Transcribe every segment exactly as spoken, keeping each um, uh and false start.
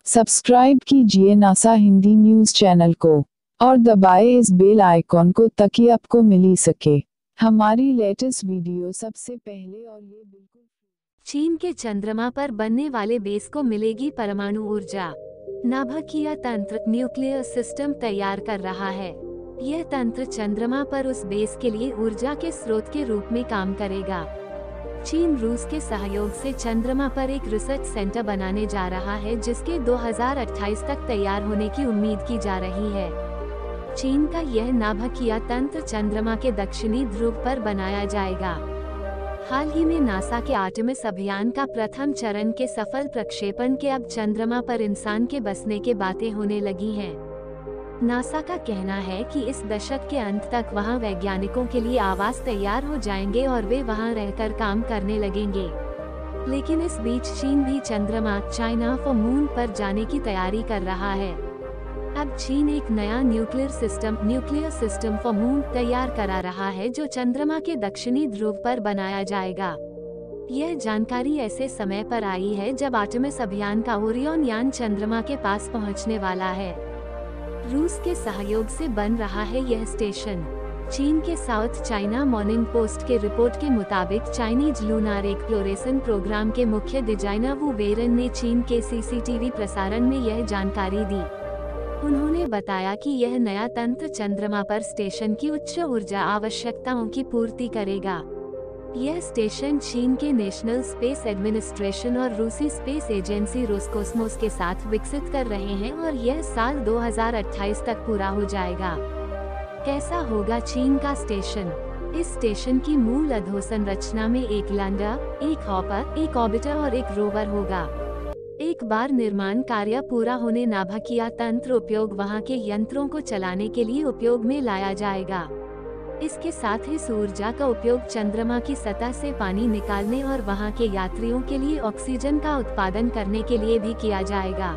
Subscribe कीजिए NASA Hindi news channel को और दबाएं इस बेल आइकॉन को ताकि आपको मिल सके हमारी लेटेस्ट वीडियो सबसे पहले। और ये बिल्कुल चीन के चंद्रमा पर बनने वाले बेस को मिलेगी परमाणु ऊर्जा। नाभिकीय तंत्र न्यूक्लियर सिस्टम तैयार कर रहा है। यह तंत्र चंद्रमा पर उस बेस के लिए ऊर्जा के स्रोत के रूप में काम करेगा। चीन रूस के सहयोग से चंद्रमा पर एक रिसर्च सेंटर बनाने जा रहा है, जिसके दो हज़ार अट्ठाईस तक तैयार होने की उम्मीद की जा रही है। चीन का यह नाभिकीय तंत्र चंद्रमा के दक्षिणी ध्रुव पर बनाया जाएगा। हाल ही में नासा के आर्टेमिस अभियान का प्रथम चरण के सफल प्रक्षेपण के अब चंद्रमा पर इंसान के बसने के बातें होने लगी हैं। नासा का कहना है कि इस दशक के अंत तक वहां वैज्ञानिकों के लिए आवास तैयार हो जाएंगे और वे वहां रहकर काम करने लगेंगे। लेकिन इस बीच चीन भी चंद्रमा चाइना फॉर मून पर जाने की तैयारी कर रहा है। अब चीन एक नया nuclear system nuclear system for moon तैयार करा रहा है, जो चंद्रमा के दक्षिणी ध्रुव पर बनाया जाएगा। यह जानकारी ऐसे समय पर आई है जब आर्टेमिस अभियान का ओरियन यान चंद्रमा के पास पहुंचने वाला है। रूस के सहयोग से बन रहा है यह स्टेशन। चीन के साउथ चाइना मॉर्निंग पोस्ट के रिपोर्ट के मुताबिक चाइनीज लूनार एक्सप्लोरेशन प्रोग्राम के मुख्य डिजाइनर वू वेरन ने चीन के सीसीटीवी प्रसारण में यह जानकारी दी। उन्होंने बताया कि यह नया तंत्र चंद्रमा पर स्टेशन की उच्च ऊर्जा आवश्यकताओं की पूर्ति करेगा। यह स्टेशन चीन के नेशनल स्पेस एडमिनिस्ट्रेशन और रूसी स्पेस एजेंसी रोसकोस्मोस के साथ विकसित कर रहे हैं और यह साल दो हज़ार अट्ठाईस तक पूरा हो जाएगा। कैसा होगा चीन का स्टेशन? इस स्टेशन की मूल अधोसंरचना में एक लैंडर, एक हॉपर, एक ऑर्बिटर और एक रोवर होगा। एक बार निर्माण कार्य पूरा होने नाभिकीय तंत्र उपयोग वहां के यंत्रों को चलाने के लिए उपयोग में लाया जाएगा। इसके साथ इस ऊर्जा का उपयोग चंद्रमा की सतह से पानी निकालने और वहां के यात्रियों के लिए ऑक्सीजन का उत्पादन करने के लिए भी किया जाएगा।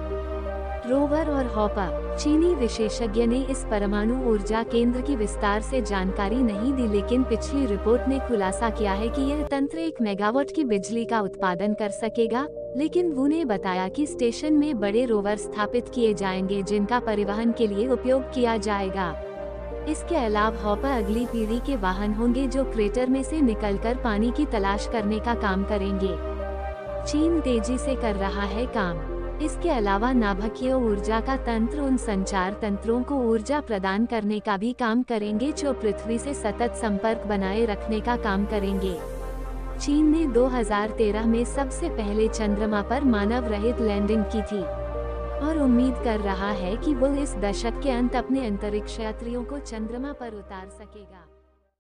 रोवर और हॉपर। चीनी विशेषज्ञ ने इस परमाणु ऊर्जा केंद्र की विस्तार से जानकारी नहीं दी, लेकिन पिछली रिपोर्ट ने खुलासा किया है कि यह तंत्र एक मेगावाट की बिजली का उत्पादन कर सकेगा। लेकिन वू ने बताया कि स्टेशन में बड़े रोवर स्थापित किए जाएंगे जिनका परिवहन के लिए उपयोग किया जाएगा। इसके अलावा हॉपर अगली पीढ़ी के वाहन होंगे जो क्रेटर में से निकलकर पानी की तलाश करने का काम करेंगे। चीन तेजी से कर रहा है काम। इसके अलावा नाभिकीय ऊर्जा का तंत्र उन संचार तंत्रों को ऊर्जा प्रदान करने का भी काम करेंगे जो पृथ्वी से सतत संपर्क बनाए रखने का काम करेंगे। चीन ने दो हज़ार तेरह में सबसे पहले चंद्रमा पर मानव रहित लैंडिंग की थी और उम्मीद कर रहा है कि वो इस दशक के अंत अपने अंतरिक्ष यात्रियों को चंद्रमा पर उतार सकेगा।